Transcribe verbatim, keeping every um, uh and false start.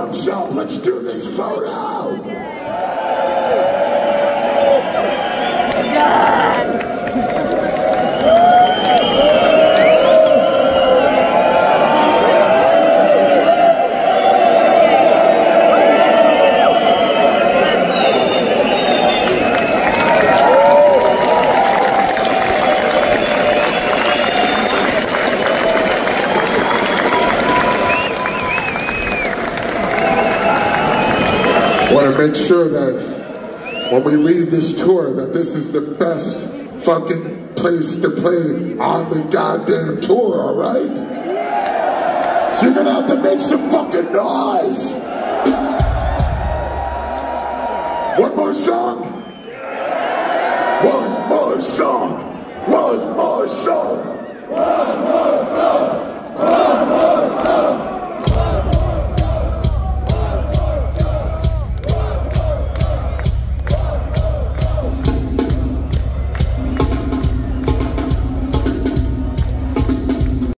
thumbs up. Let's do this photo. Want to make sure that when we leave this tour that this is the best fucking place to play on the goddamn tour, alright? So you're gonna have to make some fucking noise! One more song? One more song! One more song! One more